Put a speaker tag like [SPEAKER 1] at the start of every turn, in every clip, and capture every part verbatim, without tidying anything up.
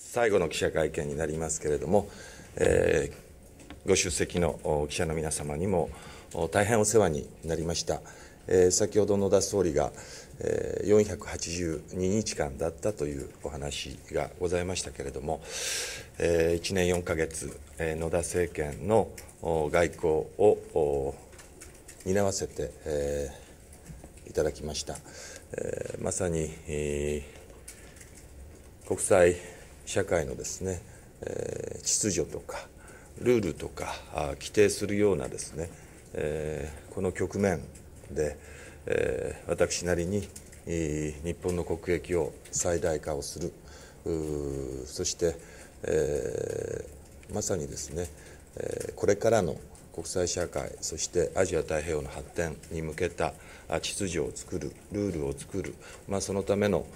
[SPEAKER 1] 最後の記者会見になりますけれども、えー、ご出席の記者の皆様にも大変お世話になりました。えー、先ほど野田総理が、えー、よんひゃくはちじゅうににちかんだったというお話がございましたけれども、えー、いちねんよんかげつ、えー、野田政権の外交を担わせて、えー、いただきました。えー、まさに、えー、国際社会のですね、えー、秩序とかルールとか規定するようなですね、えー、この局面で、えー、私なりに日本の国益を最大化をする、そして、えー、まさにですね、これからの国際社会、そしてアジア太平洋の発展に向けた秩序を作る、ルールを作る、まあ、そのための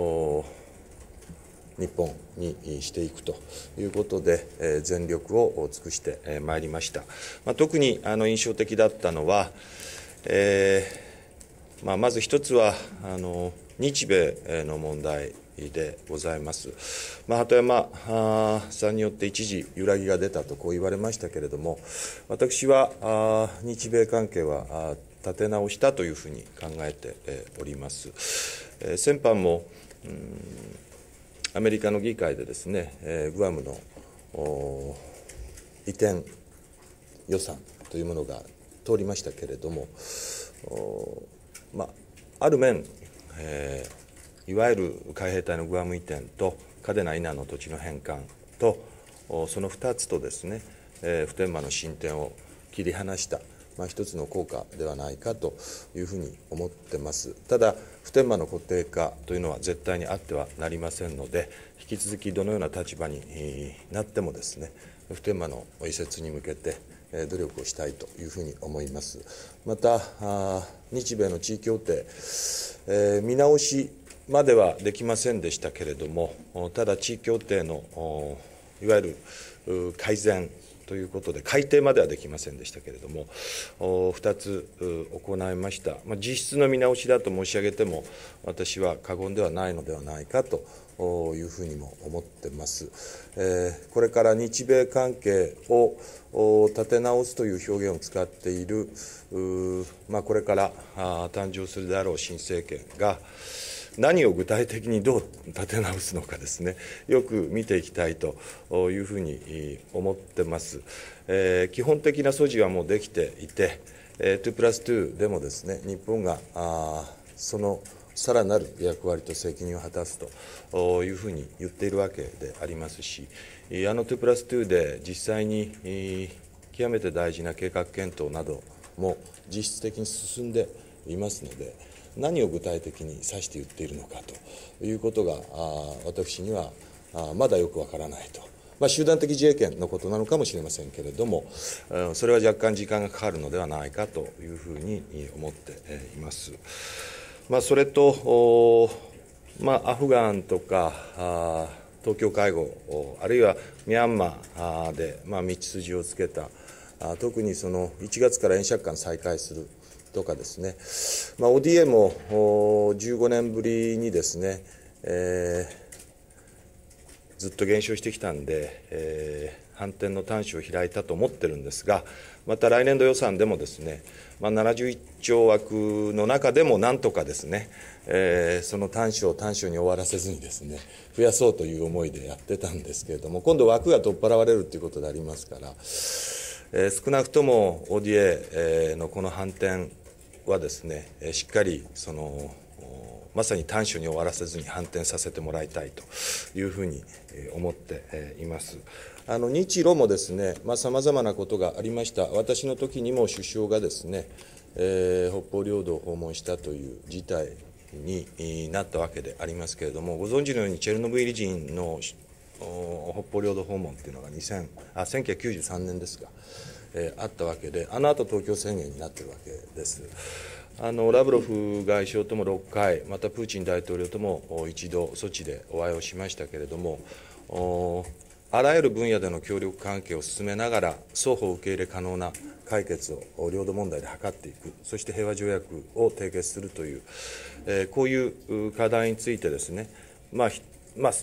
[SPEAKER 1] 日本にしていくということで、全力を尽くしてまいりました。まあ、特にあの印象的だったのは、えーまあ、まず一つはあの日米の問題でございます。まあ、鳩山さんによって一時揺らぎが出たとこう言われましたけれども、私は日米関係は立て直したというふうに考えております。先般もアメリカの議会でですね、グアムの移転予算というものが通りましたけれども、まあ、ある面、えー、いわゆる海兵隊のグアム移転と嘉手納以南の土地の返還とそのふたつとですね、えー、普天間の進展を切り離した、まあ、一つの効果ではないかというふうに思ってます。ただ普天間の固定化というのは絶対にあってはなりませんので、引き続きどのような立場になってもですね、普天間の移設に向けて努力をしたいというふうに思います。また日米の地位協定、えー、見直しまではできませんでしたけれども、ただ地位協定のいわゆる改善ということで、改定まではできませんでしたけれども、ふたつ行いました。まあ、実質の見直しだと申し上げても、私は過言ではないのではないかというふうにも思ってます。えー、これから日米関係を立て直すという表現を使っている、まあ、これから誕生するであろう新政権が、何を具体的にどう立て直すのかですね、よく見ていきたいというふうに思ってます。えー、基本的な素地はもうできていて、にプラスにでもですね、日本があそのさらなる役割と責任を果たすというふうに言っているわけでありますし、あのにプラスにで実際に極めて大事な計画検討なども実質的に進んでいますので、何を具体的に指して言っているのかということが私にはまだよくわからないと、まあ、集団的自衛権のことなのかもしれませんけれども、それは若干時間がかかるのではないかというふうに思っています。まあ、それと、まあ、アフガンとか東京会合、あるいはミャンマーで、まあ、道筋をつけた、特にそのいちがつから円借款再開するとかですね、まあ、オーディーエー もじゅうごねんぶりにですね、えー、ずっと減少してきたんで、えー、反転の端子を開いたと思ってるんですが、また来年度予算でもですね、まあ、ななじゅういっちょう枠の中でもなんとかですね、えー、その端子を端子に終わらせずにですね、増やそうという思いでやってたんですけれども、今度枠が取っ払われるということでありますから、えー、少なくとも オーディーエー のこの反転はですね、しっかりそのまさに短所に終わらせずに反転させてもらいたいというふうに思っています。あの日露もですね、さまざまなことがありました。私の時にも首相がですね、えー、北方領土を訪問したという事態になったわけでありますけれども、ご存知のようにチェルノブイリ人の北方領土訪問というのがにせんあせんきゅうひゃくきゅうじゅうさんねんですが、えー、あったわけで、あの後東京宣言になっているわけです。あのラブロフ外相ともろっかい、またプーチン大統領とも一度、ソチでお会いをしましたけれども、あらゆる分野での協力関係を進めながら、双方受け入れ可能な解決を領土問題で図っていく、そして平和条約を締結するという、えー、こういう課題についてですね、まあまあ、一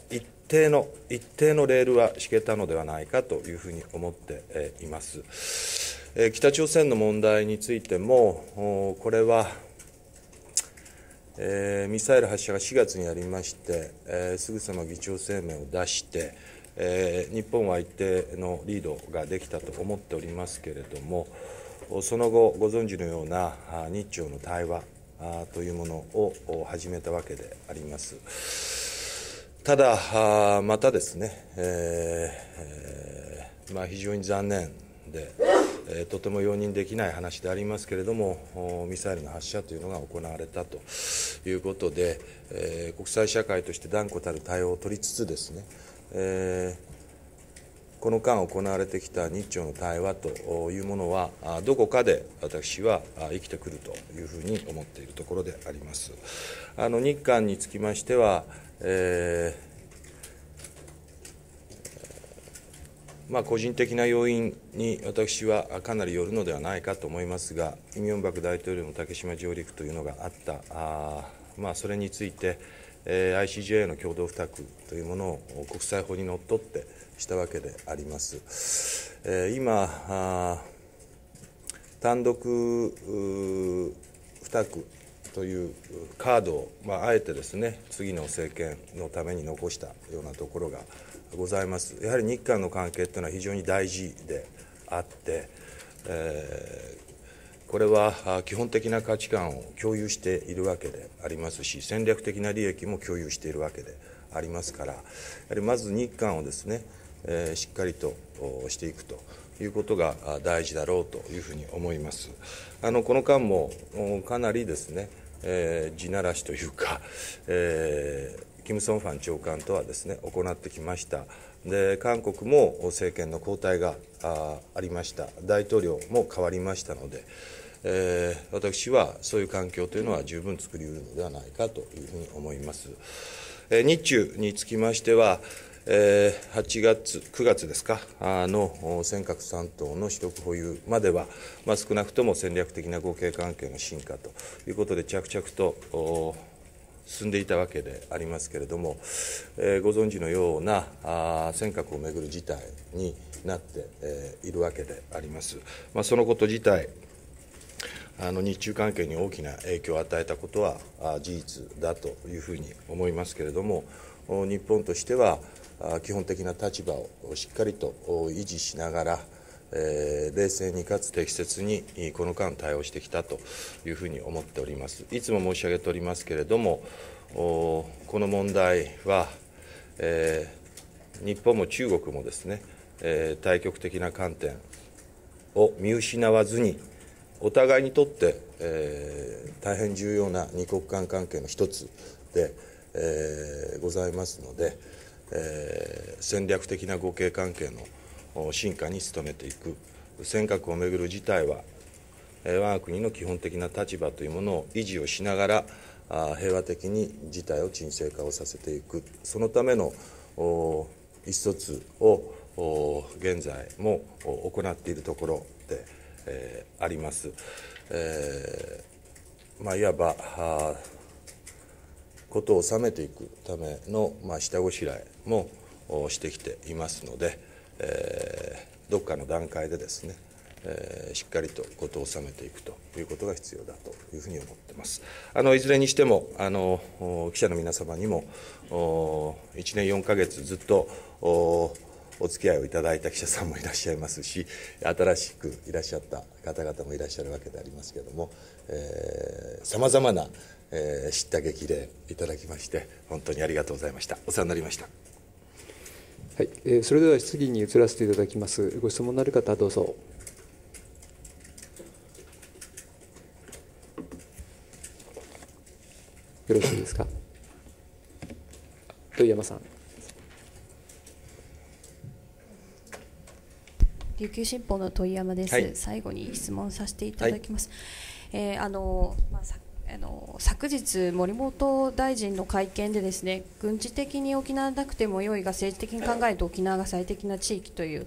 [SPEAKER 1] 定の、一定のレールは敷けたのではないかというふうに思っています。北朝鮮の問題についても、これは、えー、ミサイル発射がしがつにありまして、えー、すぐさま議長声明を出して、えー、日本は一定のリードができたと思っておりますけれども、その後、ご存知のような日朝の対話というものを始めたわけであります。ただ、またですね、えーまあ、非常に残念で、とても容認できない話でありますけれども、ミサイルの発射というのが行われたということで、えー、国際社会として断固たる対応を取りつつですね、えー、この間行われてきた日朝の対話というものは、どこかで私は生きてくるというふうに思っているところであります。あの日韓につきましては、えーまあ、個人的な要因に私はかなりよるのではないかと思いますが、イ・ミョンバク大統領の竹島上陸というのがあった、あまあ、それについて、えー、アイシージェー の共同付託というものを国際法にのっとってしたわけであります。えー、今あ、単独付託というカードを、まあ、あえてですね、次の政権のために残したようなところがございます。やはり日韓の関係というのは非常に大事であって、えー、これは基本的な価値観を共有しているわけでありますし、戦略的な利益も共有しているわけでありますから、やはりまず日韓をですね、えー、しっかりとしていくということが大事だろうというふうに思います。あのこの間もかなりですね、えー、地ならしというか、えーキム・ソンファン長官とはですね行ってきました。で韓国も政権の交代が あ, ありました。大統領も変わりましたので、えー、私はそういう環境というのは十分作り得るのではないかというふうに思います。えー、日中につきましては、えー、はちがつ、くがつですかの尖閣さん島の取得保有までは、まあ、少なくとも戦略的な互恵関係の深化ということで着々と進んでいたわけでありますけれども、えー、ご存知のようなあ尖閣をめぐる事態になって、えー、いるわけであります。まあ、そのこと自体、あの日中関係に大きな影響を与えたことは事実だというふうに思いますけれども、日本としては基本的な立場をしっかりと維持しながら、えー、冷静にかつ適切にこの間対応してきたというふうに思っております。いつも申し上げておりますけれども、この問題は、えー、日本も中国もですね、えー、対極的な観点を見失わずに、お互いにとって、えー、大変重要な二国間関係の一つで、えー、ございますので、えー、戦略的な互恵関係の進化に努めていく。尖閣をめぐる事態は、我が国の基本的な立場というものを維持をしながら、平和的に事態を沈静化をさせていく、そのための意思疎通を現在も行っているところで、えー、あります。えーまあ、いわば事を収めていくための、まあ、下ごしらえもしてきていますので、えー、どこかの段階でですね、えー、しっかりと事を収めていくということが必要だというふうに思っています。あのいずれにしてもあの記者の皆様にもいちねんよんかげつずっとお付き合いをいただいた記者さんもいらっしゃいますし、新しくいらっしゃった方々もいらっしゃるわけでありますけれども、さまざまな、えー、知った激励いただきまして本当にありがとうございました。お世話になりました。
[SPEAKER 2] はい、えー、それでは質疑に移らせていただきます。ご質問のある方、どうぞ。よろしいですか。問山さん。
[SPEAKER 3] 琉球新報の問山です、はい、最後に質問させていただきます。はい、えー、あのまあ、さあの昨日、森本大臣の会見でですね、軍事的に沖縄なくても良いが政治的に考えると沖縄が最適な地域というお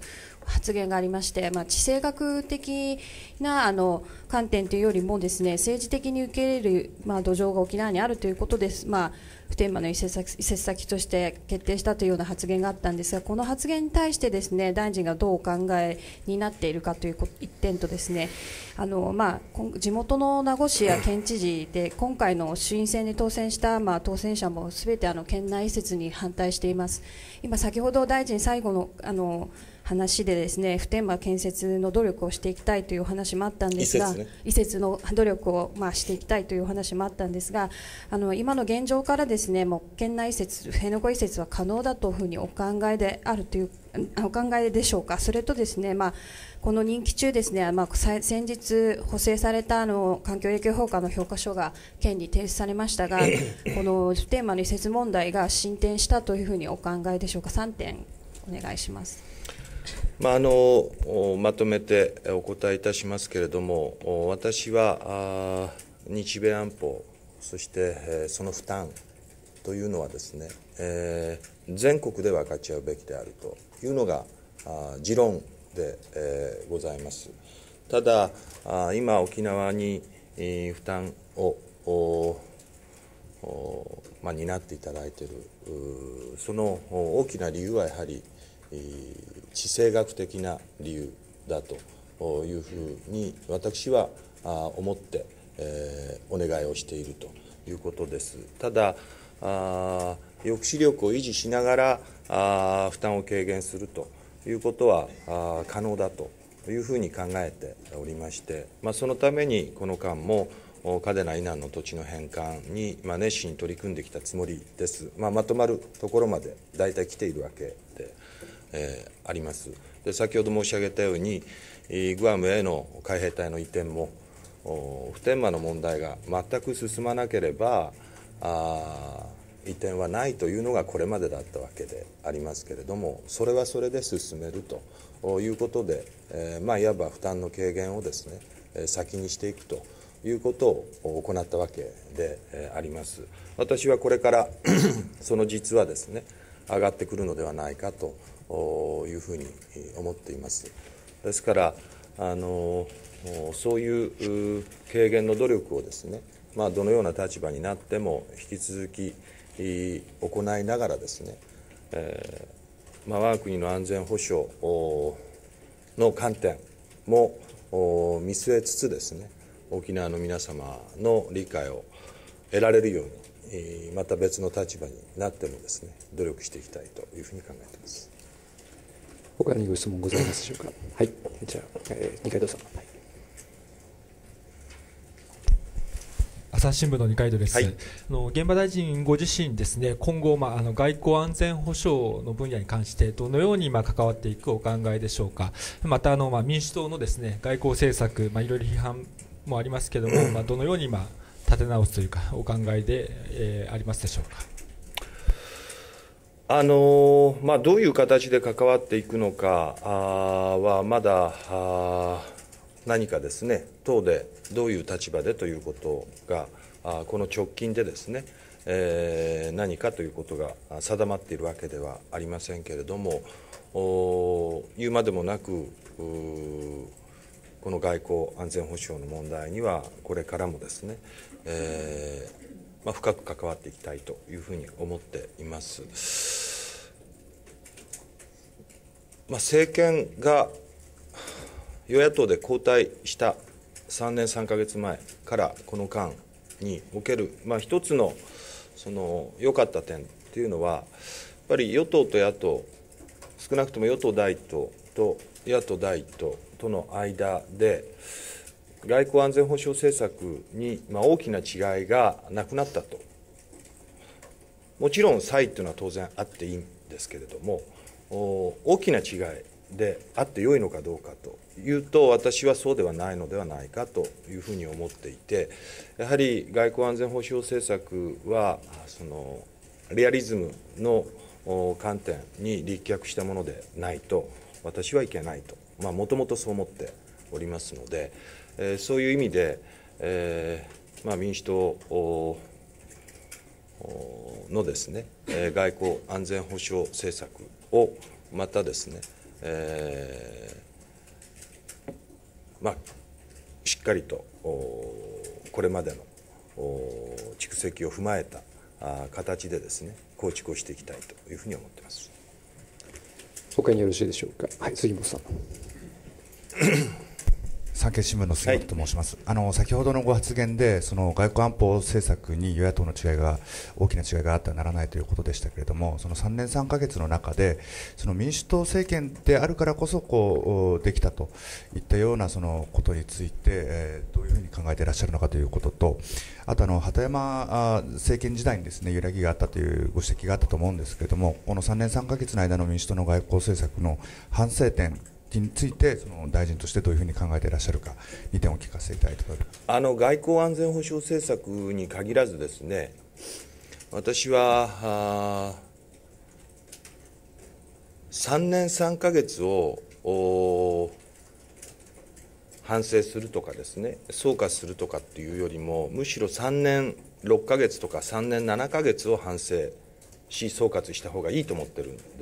[SPEAKER 3] 発言がありまして、まあ、地政学的なあの観点というよりもですね、政治的に受け入れる、まあ、土壌が沖縄にあるということです。まあ普天間の移設先、移設先として決定したというような発言があったんですが、この発言に対してですね、大臣がどうお考えになっているかという一点とですね、あのまあ、地元の名護市や県知事で今回の衆院選に当選した、まあ、当選者もすべてあの県内移設に反対しています。今先ほど大臣最後のあの話でですね、普天間建設の努力をしていきたいというお話もあったんですが、移設、ね、移設の努力をまあしていきたいというお話もあったんですが、あの今の現状からですね、もう県内移設、辺野古移設は可能だというふうにお考えであるというお考えでしょうか。それとですね、まあこの任期中ですね、まあ、先日補正されたあの環境影響評価の評価書が県に提出されましたが、この普天間の移設問題が進展したというふうにお考えでしょうか。さんてんお願いします。
[SPEAKER 1] まあ、あのまとめてお答えいたしますけれども、私は日米安保、そしてその負担というのはですね、えー、全国で分かち合うべきであるというのが持論で、えー、ございます。ただ、今、沖縄に負担をまあ、担っていただいている、その大きな理由はやはり、地政学的な理由だというふうに私は思って、えー、お願いをしているということです。ただ、あ抑止力を維持しながらあ負担を軽減するということはあ可能だというふうに考えておりまして、まあ、そのためにこの間も嘉手納以南の土地の返還に、まあ、熱心に取り組んできたつもりです。まあ、まとまるところまで大体来ているわけで、えー、あります。で、先ほど申し上げたように、グアムへの海兵隊の移転も、普天間の問題が全く進まなければ、あ移転はないというのがこれまでだったわけでありますけれども、それはそれで進めるということで、えーまあ、いわば負担の軽減をですね、先にしていくということを行ったわけであります。私はこれからその実はですね、上がってくるのではないかというふうに思っています。ですからあのそういう軽減の努力をですね、まあ、どのような立場になっても引き続き行いながらですね、えーまあ、我が国の安全保障の観点も見据えつつですね、沖縄の皆様の理解を得られるように、また別の立場になってもですね、努力していきたいというふうに考えています。
[SPEAKER 2] 他にご質問ございますでしょうか。はい、じゃあ、えー、二階堂さん。はい、
[SPEAKER 4] 朝日新聞の二階堂です。
[SPEAKER 1] はい、
[SPEAKER 4] あの現場大臣ご自身ですね、今後、まあ、あの外交安全保障の分野に関してどのようにまあ関わっていくお考えでしょうか。またあの、まあ、民主党のですね外交政策、まあ、いろいろ批判もありますけれども、まあ、どのようにまあ立て直すというかお考えで、えー、ありますでしょうか。
[SPEAKER 1] あのまあ、どういう形で関わっていくのかはまだ何かですね、党でどういう立場でということがこの直近でですね、えー、何かということが定まっているわけではありませんけれども、言うまでもなくこの外交安全保障の問題にはこれからもですね、えーまあ、深く関わっていきたいというふうに思っています。まあ、政権が与野党で交代したさんねんさんかげつまえからこの間における、まあ、一つのその良かった点というのは、やっぱり与党と野党、少なくとも与党第一党と野党第一党との間で、外交安全保障政策に大きな違いがなくなったと。もちろん差異というのは当然あっていいんですけれども、大きな違いであってよいのかどうかというと、私はそうではないのではないかというふうに思っていて、やはり外交安全保障政策はそのリアリズムの観点に立脚したものでないと私はいけないと、もともとそう思っておりますので、えー、そういう意味で、えーまあ、民主党のですね、外交安全保障政策をまたですね、 えーまあ、しっかりとこれまでの蓄積を踏まえた形でですね、構築をしていきたいというふうに思っています。
[SPEAKER 2] 他によろしいでしょうか。はい、杉本さん。
[SPEAKER 5] 産経新聞の杉本と申します。はい、あの先ほどのご発言で、その外交安保政策に与野党の違いが大きな違いがあってはならないということでしたけれども、そのさんねんさんかげつの中で、その民主党政権であるからこそこうできたといったようなそのことについて、えー、どういうふうに考えていらっしゃるのかということと、あとあの鳩山政権時代にですね、揺らぎがあったというご指摘があったと思うんですけれども、このさんねんさんかげつの間の民主党の外交政策の反省点について、その大臣としてどういうふうに考えていらっしゃるか、にてんお聞かせいただいております。
[SPEAKER 1] あの外交安全保障政策に限らずですね、私はさんねんさんかげつを反省するとかですね、総括するとかっていうよりも、むしろさんねんろっかげつとかさんねんななかげつを反省し、総括した方がいいと思ってるんです。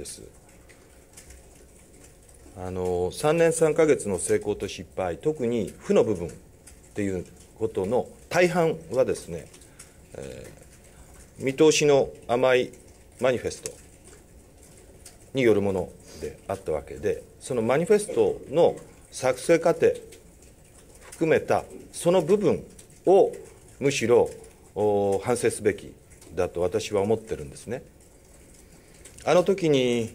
[SPEAKER 1] あのさんねんさんかげつの成功と失敗、特に負の部分っていうことの大半はですね、えー、見通しの甘いマニフェストによるものであったわけで、そのマニフェストの作成過程含めたその部分をむしろ反省すべきだと私は思ってるんですね。あの時に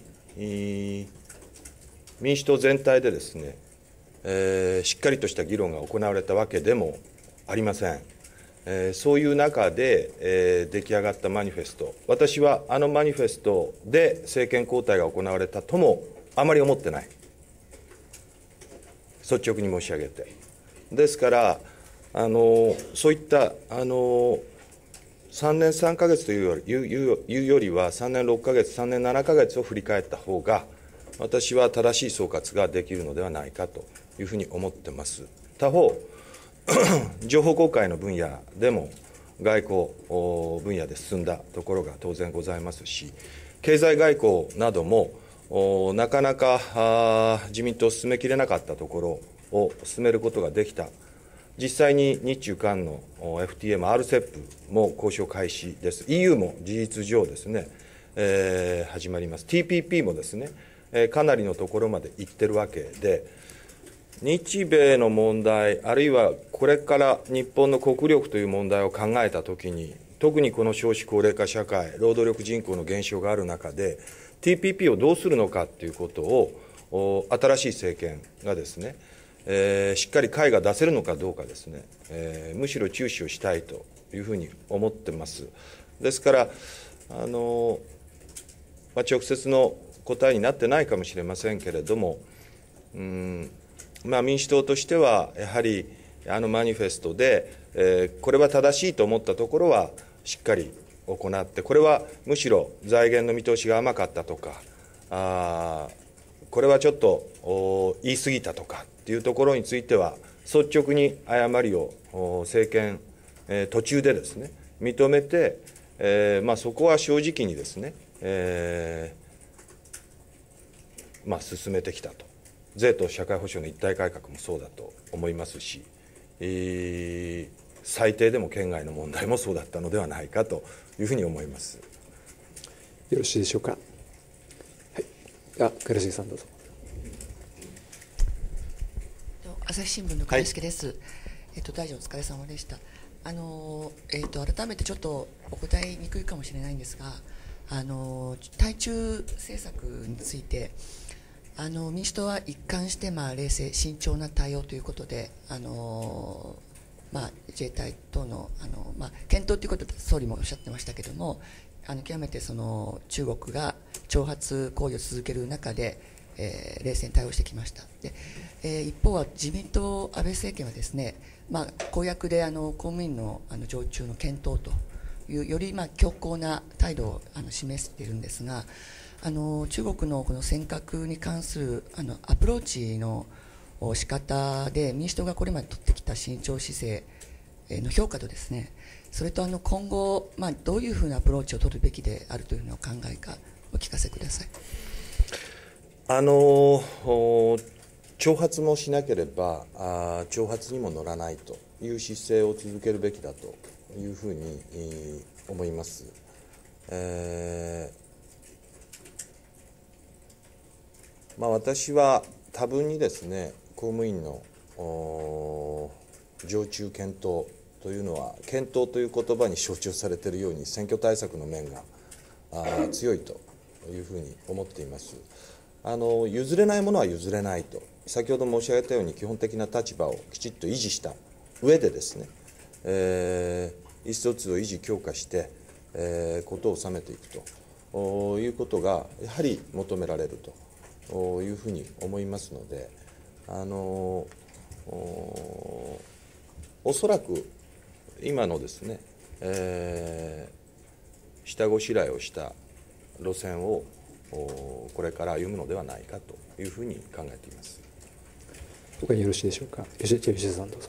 [SPEAKER 1] 民主党全体でですね、えー、しっかりとした議論が行われたわけでもありません。えー、そういう中で、えー、出来上がったマニフェスト、私はあのマニフェストで政権交代が行われたともあまり思ってない、率直に申し上げて。ですからあのそういったあのさんねんさんかげつというより、いういういうよりはさんねんろっかげつ、さんねんななかげつを振り返った方が私は正しい総括ができるのではないかというふうに思ってます。他方、情報公開の分野でも外交分野で進んだところが当然ございますし、経済外交などもなかなか自民党を進めきれなかったところを進めることができた。実際に日中韓の エフティーエム、アールセップ も交渉開始です。イーユー も事実上ですね、えー、始まります。ティーピーピー もですね、かなりのところまで行ってるわけで、日米の問題、あるいはこれから日本の国力という問題を考えたときに、特にこの少子高齢化社会、労働力人口の減少がある中で、ティーピーピー をどうするのかということを、新しい政権がですね、えー、しっかり解が出せるのかどうかですね、えー、むしろ注視をしたいというふうに思ってます。ですから、あのまあ、直接の答えになってないかもしれませんけれども、うんまあ、民主党としてはやはりあのマニフェストで、えー、これは正しいと思ったところはしっかり行って、これはむしろ財源の見通しが甘かったとか、あこれはちょっと言い過ぎたとかっていうところについては率直に誤りを政権、えー、途中でですね認めて、えーまあ、そこは正直にですね、えーまあ、進めてきたと。税と社会保障の一体改革もそうだと思いますし、えー、最低でも県外の問題もそうだったのではないかというふうに思います。
[SPEAKER 2] よろしいでしょうか。はい、あ、倉重さんどうぞ。
[SPEAKER 6] 朝日新聞の倉重です。はい、えっと大臣お疲れ様でした。あのえっと改めてちょっとお答えにくいかもしれないんですが、あの対中政策について。あの民主党は一貫して、まあ、冷静、慎重な対応ということで、あのまあ、自衛隊等の、あの、まあ、検討ということで総理もおっしゃってましたけれども、あの極めてその中国が挑発行為を続ける中で、えー、冷静に対応してきました。でえー、一方は自民党、安倍政権はですね、まあ、公約であの公務員の、あの常駐の検討というより、まあ、強硬な態度をあの示しているんですが、あの中国のこの尖閣に関するあのアプローチの仕方で民主党がこれまで取ってきた慎重姿勢の評価とですね、それとあの今後、まあ、どういうふうなアプローチを取るべきであるというのをお考えかお聞かせください。
[SPEAKER 1] あの挑発もしなければあ挑発にも乗らないという姿勢を続けるべきだというふうに思います。えーまあ、私は多分にですね、公務員の常駐検討というのは、検討という言葉に象徴されているように選挙対策の面が強いというふうに思っています。あの譲れないものは譲れないと、先ほど申し上げたように基本的な立場をきちっと維持した上でですね、えー、意思疎通を維持強化して、えー、ことを収めていくということがやはり求められるというふうに思いますので、あのお, おそらく今のですね、えー、下ごしらえをした路線をこれから歩むのではないかというふうに考えています。
[SPEAKER 2] 他によろしいでしょうか。吉田さんどうぞ。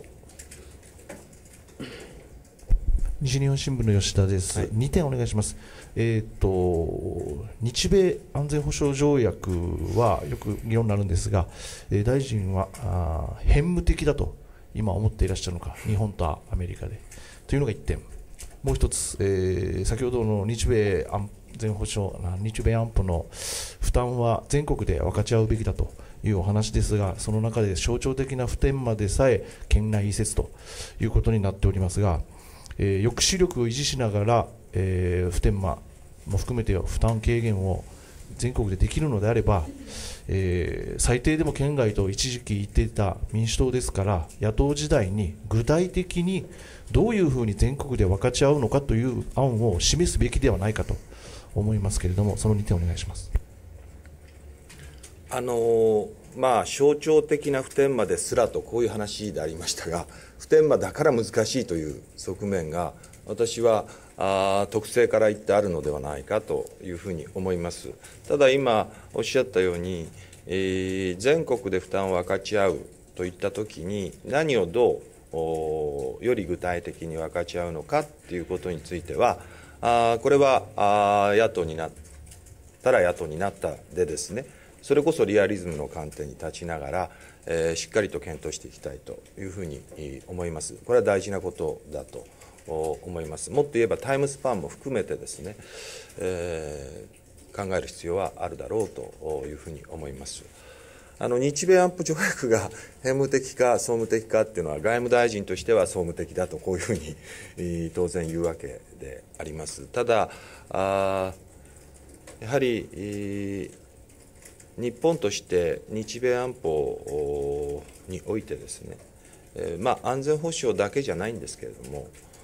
[SPEAKER 7] 西日本新聞の吉田です。はい、にてんお願いします。えー、と日米安全保障条約はよく議論になるんですが、えー、大臣はあ偏無的だと今思っていらっしゃるのか、日本とアメリカでというのがいってん、もう一つ、えー、先ほどの日米安全保障、日米安保の負担は全国で分かち合うべきだというお話ですが、その中で象徴的な普天間でさえ県内移設ということになっておりますが、えー、抑止力を維持しながら、えー、普天間も含めて負担軽減を全国でできるのであれば、えー、最低でも県外と一時期言っていた民主党ですから、野党時代に具体的にどういうふうに全国で分かち合うのかという案を示すべきではないかと思いますけれども、そのにてんお願いします。
[SPEAKER 1] あのまあ、象徴的な普天間ですらとこういう話でありましたが、普天間だから難しいという側面が私はあ特性から言ってあるのではないかというふうに思います。ただ今おっしゃったように、えー、全国で負担を分かち合うといったときに何をどうより具体的に分かち合うのかということについては、あこれはあ野党になったら野党になったでですね、それこそリアリズムの観点に立ちながら、えー、しっかりと検討していきたいというふうに思います。これは大事なことだと思います。もっと言えばタイムスパンも含めてですね、えー、考える必要はあるだろうというふうに思います。あの日米安保条約が偏無的か総務的かっていうのは、外務大臣としては総務的だとこういうふうに当然言うわけであります。ただあやはり日本として日米安保においてですね、えーまあ、安全保障だけじゃないんですけれど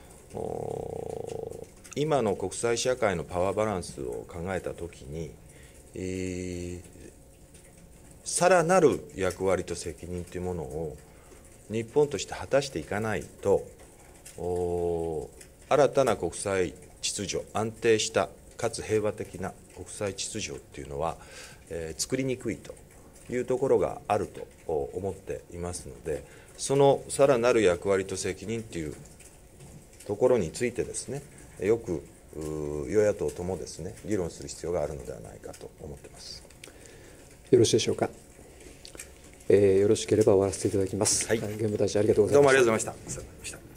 [SPEAKER 1] も、今の国際社会のパワーバランスを考えたときに、えー、さらなる役割と責任というものを日本として果たしていかないと、新たな国際秩序、安定したかつ平和的な国際秩序というのは、えー、作りにくいというところがあると思っていますので、そのさらなる役割と責任というところについてですね、よく与野党ともですね議論する必要があるのではないかと思っています。
[SPEAKER 2] よろしいでしょうか。えー、よろしければ終わらせていただきます。
[SPEAKER 1] はい、
[SPEAKER 2] 外務大臣ありがとうございました。
[SPEAKER 1] どうもありがとうございました。